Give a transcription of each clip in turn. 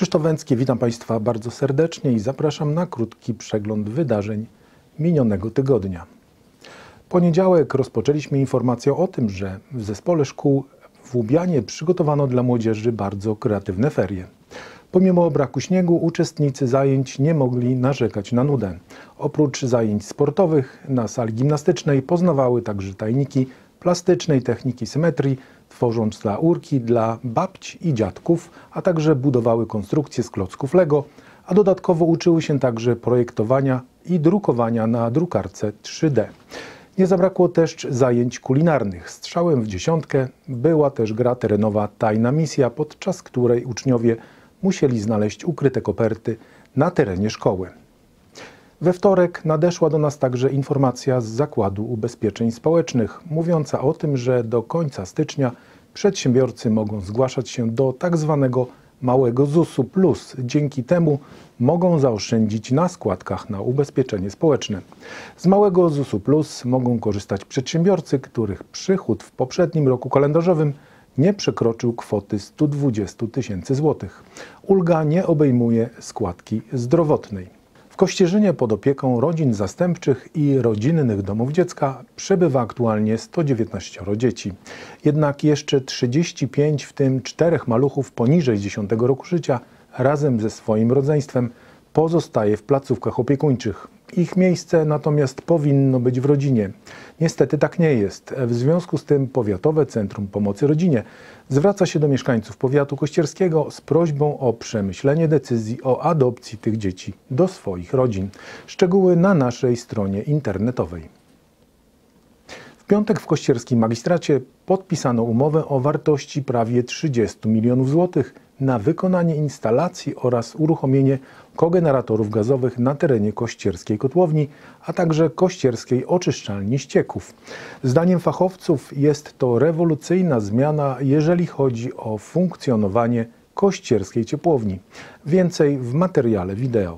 Krzysztof Węcki, witam Państwa bardzo serdecznie i zapraszam na krótki przegląd wydarzeń minionego tygodnia. W poniedziałek rozpoczęliśmy informację o tym, że w zespole szkół w Łubianie przygotowano dla młodzieży bardzo kreatywne ferie. Pomimo braku śniegu uczestnicy zajęć nie mogli narzekać na nudę. Oprócz zajęć sportowych na sali gimnastycznej poznawały także tajniki plastycznej techniki symetrii, tworząc laurki dla babć i dziadków, a także budowały konstrukcje z klocków Lego, a dodatkowo uczyły się także projektowania i drukowania na drukarce 3D. Nie zabrakło też zajęć kulinarnych. Strzałem w dziesiątkę była też gra terenowa Tajna misja, podczas której uczniowie musieli znaleźć ukryte koperty na terenie szkoły. We wtorek nadeszła do nas także informacja z Zakładu Ubezpieczeń Społecznych, mówiąca o tym, że do końca stycznia przedsiębiorcy mogą zgłaszać się do tzw. małego ZUS-u plus. Dzięki temu mogą zaoszczędzić na składkach na ubezpieczenie społeczne. Z małego ZUS-u plus mogą korzystać przedsiębiorcy, których przychód w poprzednim roku kalendarzowym nie przekroczył kwoty 120 000 złotych. Ulga nie obejmuje składki zdrowotnej. W Kościerzynie pod opieką rodzin zastępczych i rodzinnych domów dziecka przebywa aktualnie 119 dzieci. Jednak jeszcze 35, w tym 4 maluchów poniżej 10 roku życia, razem ze swoim rodzeństwem pozostaje w placówkach opiekuńczych. Ich miejsce natomiast powinno być w rodzinie. Niestety tak nie jest. W związku z tym Powiatowe Centrum Pomocy Rodzinie zwraca się do mieszkańców powiatu kościerskiego z prośbą o przemyślenie decyzji o adopcji tych dzieci do swoich rodzin. Szczegóły na naszej stronie internetowej. W piątek w kościerskim magistracie podpisano umowę o wartości prawie 30 milionów złotych na wykonanie instalacji oraz uruchomienie kogeneratorów gazowych na terenie kościerskiej kotłowni, a także kościerskiej oczyszczalni ścieków. Zdaniem fachowców jest to rewolucyjna zmiana, jeżeli chodzi o funkcjonowanie kościerskiej ciepłowni. Więcej w materiale wideo.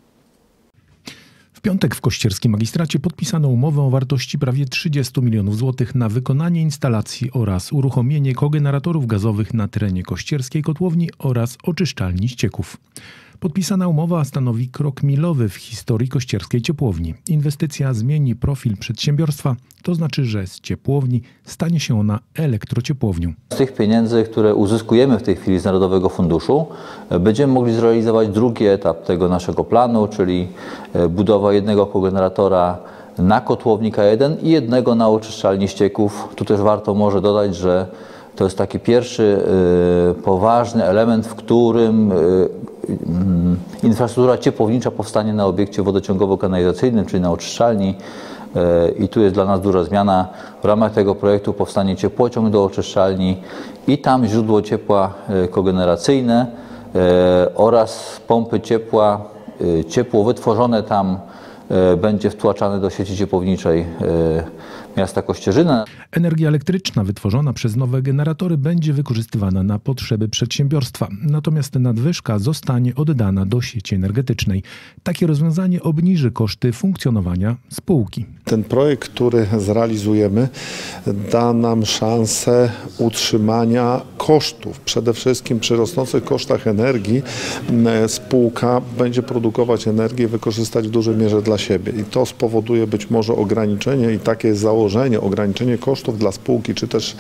W piątek w kościerskim magistracie podpisano umowę o wartości prawie 30 milionów złotych na wykonanie instalacji oraz uruchomienie kogeneratorów gazowych na terenie kościerskiej kotłowni oraz oczyszczalni ścieków. Podpisana umowa stanowi krok milowy w historii kościerskiej ciepłowni. Inwestycja zmieni profil przedsiębiorstwa, to znaczy, że z ciepłowni stanie się ona elektrociepłownią. Z tych pieniędzy, które uzyskujemy w tej chwili z Narodowego Funduszu, będziemy mogli zrealizować drugi etap tego naszego planu, czyli budowa jednego kogeneratora na kotłowni K1 i jednego na oczyszczalni ścieków. Tu też warto może dodać, że to jest taki pierwszy poważny element, w którym infrastruktura ciepłownicza powstanie na obiekcie wodociągowo-kanalizacyjnym, czyli na oczyszczalni. I tu jest dla nas duża zmiana. W ramach tego projektu powstanie ciepłociąg do oczyszczalni i tam źródło ciepła kogeneracyjne oraz pompy ciepła. Ciepło wytworzone tam będzie wtłaczane do sieci ciepłowniczej miasta Kościerzyna. Energia elektryczna wytworzona przez nowe generatory będzie wykorzystywana na potrzeby przedsiębiorstwa, natomiast nadwyżka zostanie oddana do sieci energetycznej. Takie rozwiązanie obniży koszty funkcjonowania spółki. Ten projekt, który zrealizujemy, da nam szansę utrzymania kosztów. Przede wszystkim przy rosnących kosztach energii spółka będzie produkować energię i wykorzystać w dużej mierze dla siebie. I to spowoduje być może ograniczenie i takie jest założenie, ograniczenie kosztów dla spółki, czy też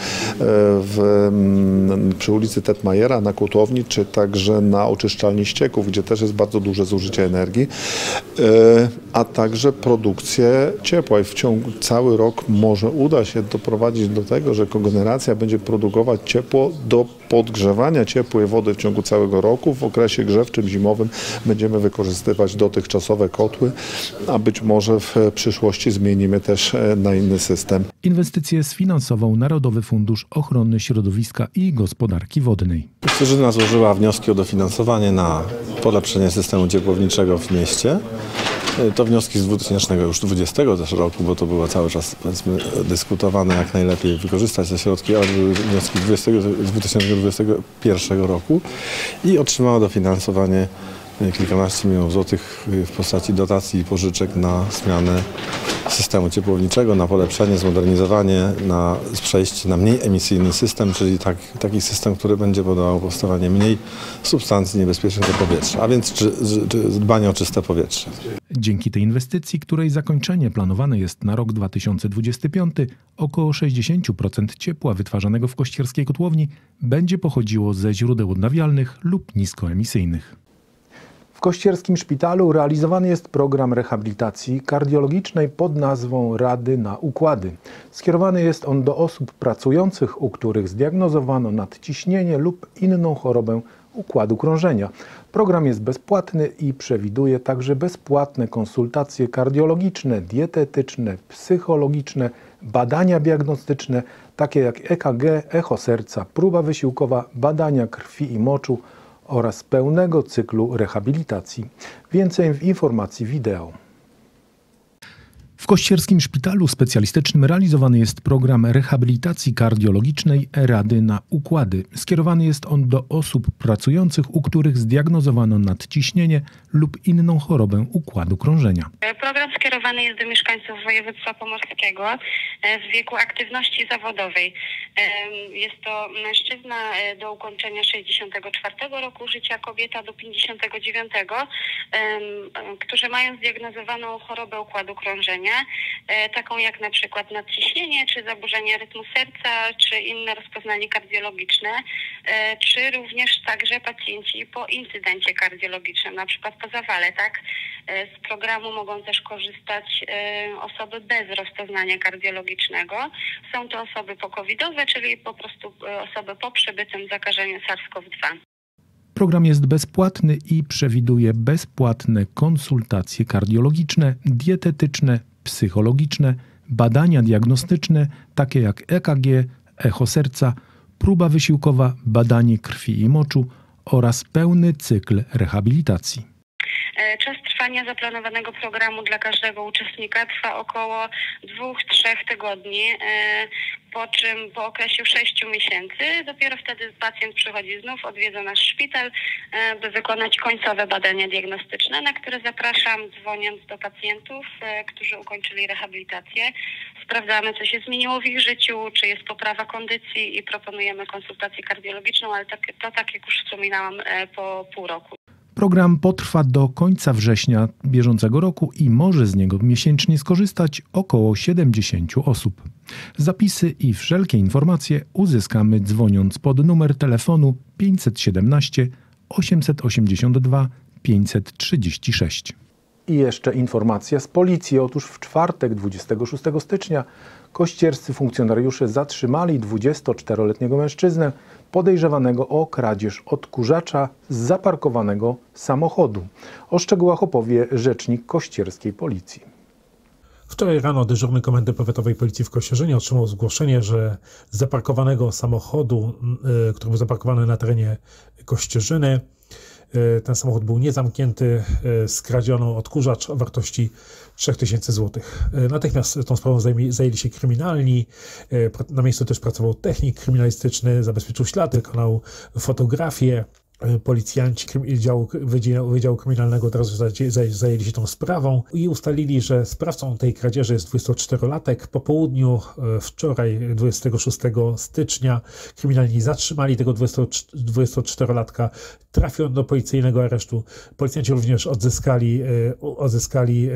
przy ulicy Tetmajera na kotłowni, czy także na oczyszczalni ścieków, gdzie też jest bardzo duże zużycie energii, a także produkcję ciepła. I w ciągu cały rok może uda się doprowadzić do tego, że kogeneracja będzie produkować ciepło do podgrzewania ciepłej wody w ciągu całego roku. W okresie grzewczym, zimowym będziemy wykorzystywać dotychczasowe kotły, a być może w przyszłości zmienimy też na inny system. Inwestycje sfinansował Narodowy Fundusz Ochrony Środowiska i Gospodarki Wodnej. Kościerzyna złożyła wnioski o dofinansowanie na polepszenie systemu ciepłowniczego w mieście. To wnioski z 2020 też roku, bo to było cały czas, powiedzmy, dyskutowane, jak najlepiej wykorzystać te środki, ale były wnioski z 2021 roku i otrzymała dofinansowanie kilkanaście milionów złotych w postaci dotacji i pożyczek na zmianę systemu ciepłowniczego, na polepszenie, zmodernizowanie, na przejście na mniej emisyjny system, czyli taki system, który będzie powodował powstawanie mniej substancji niebezpiecznych do powietrza, a więc dbanie o czyste powietrze. Dzięki tej inwestycji, której zakończenie planowane jest na rok 2025, około 60% ciepła wytwarzanego w kościerskiej kotłowni będzie pochodziło ze źródeł odnawialnych lub niskoemisyjnych. W kościerskim szpitalu realizowany jest program rehabilitacji kardiologicznej pod nazwą Rady na układy. Skierowany jest on do osób pracujących, u których zdiagnozowano nadciśnienie lub inną chorobę układu krążenia. Program jest bezpłatny i przewiduje także bezpłatne konsultacje kardiologiczne, dietetyczne, psychologiczne, badania diagnostyczne, takie jak EKG, echo serca, próba wysiłkowa, badania krwi i moczu oraz pełnego cyklu rehabilitacji. Więcej w informacji wideo. W kościerskim szpitalu specjalistycznym realizowany jest program rehabilitacji kardiologicznej Rady na układy. Skierowany jest on do osób pracujących, u których zdiagnozowano nadciśnienie lub inną chorobę układu krążenia. Program skierowany jest do mieszkańców województwa pomorskiego w wieku aktywności zawodowej. Jest to mężczyzna do ukończenia 64 roku życia, kobieta do 59, którzy mają zdiagnozowaną chorobę układu krążenia, taką jak na przykład nadciśnienie, czy zaburzenie rytmu serca, czy inne rozpoznanie kardiologiczne, czy również także pacjenci po incydencie kardiologicznym, na przykład po zawale, tak? Z programu mogą też korzystać osoby bez rozpoznania kardiologicznego. Są to osoby pokowidowe, czyli po prostu osoby po przebytym zakażeniu SARS-CoV-2. Program jest bezpłatny i przewiduje bezpłatne konsultacje kardiologiczne, dietetyczne, psychologiczne, badania diagnostyczne, takie jak EKG, echo serca, próba wysiłkowa, badanie krwi i moczu oraz pełny cykl rehabilitacji. Czas trwania zaplanowanego programu dla każdego uczestnika trwa około 2-3 tygodni, po czym po okresie 6 miesięcy dopiero wtedy pacjent przychodzi znów, odwiedza nasz szpital, by wykonać końcowe badania diagnostyczne, na które zapraszam, dzwoniąc do pacjentów, którzy ukończyli rehabilitację. Sprawdzamy, co się zmieniło w ich życiu, czy jest poprawa kondycji i proponujemy konsultację kardiologiczną, ale to tak jak już wspominałam, po pół roku. Program potrwa do końca września bieżącego roku i może z niego miesięcznie skorzystać około 70 osób. Zapisy i wszelkie informacje uzyskamy dzwoniąc pod numer telefonu 517 882 536. I jeszcze informacja z policji. Otóż w czwartek 26 stycznia kościerscy funkcjonariusze zatrzymali 24-letniego mężczyznę podejrzewanego o kradzież odkurzacza z zaparkowanego samochodu. O szczegółach opowie rzecznik kościerskiej policji. Wczoraj rano dyżurny Komendy Powiatowej Policji w Kościerzynie otrzymał zgłoszenie, że z zaparkowanego samochodu, który był zaparkowany na terenie Kościerzyny, ten samochód był niezamknięty, skradziono odkurzacz o wartości 3000 zł. Natychmiast tą sprawą zajęli się kryminalni. Na miejscu też pracował technik kryminalistyczny, zabezpieczył ślady, wykonał fotografię. Policjanci Wydziału Kryminalnego teraz zajęli się tą sprawą i ustalili, że sprawcą tej kradzieży jest 24-latek. Po południu wczoraj, 26 stycznia, kryminalni zatrzymali tego 24-latka. Trafił on do policyjnego aresztu. Policjanci również odzyskali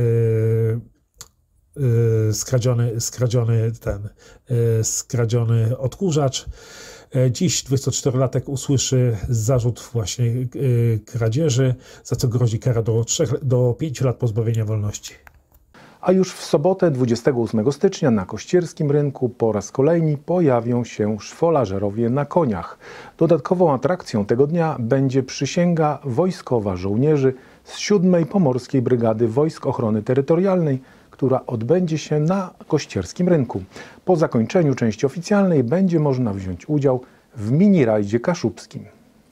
skradziony odkurzacz. Dziś 24-latek usłyszy zarzut właśnie kradzieży, za co grozi kara do 5 lat pozbawienia wolności. A już w sobotę 28 stycznia na kościerskim rynku po raz kolejny pojawią się szwolarzerowie na koniach. Dodatkową atrakcją tego dnia będzie przysięga wojskowa żołnierzy z 7. Pomorskiej Brygady Wojsk Ochrony Terytorialnej, która odbędzie się na kościerskim rynku. Po zakończeniu części oficjalnej będzie można wziąć udział w mini-rajdzie kaszubskim.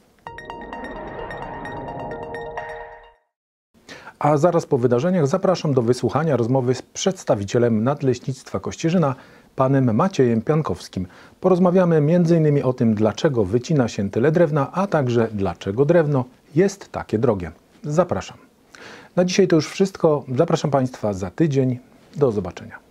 A zaraz po wydarzeniach zapraszam do wysłuchania rozmowy z przedstawicielem Nadleśnictwa Kościerzyna, panem Maciejem Piankowskim. Porozmawiamy m.in. o tym, dlaczego wycina się tyle drewna, a także dlaczego drewno jest takie drogie. Zapraszam. Na dzisiaj to już wszystko. Zapraszam Państwa za tydzień. Do zobaczenia.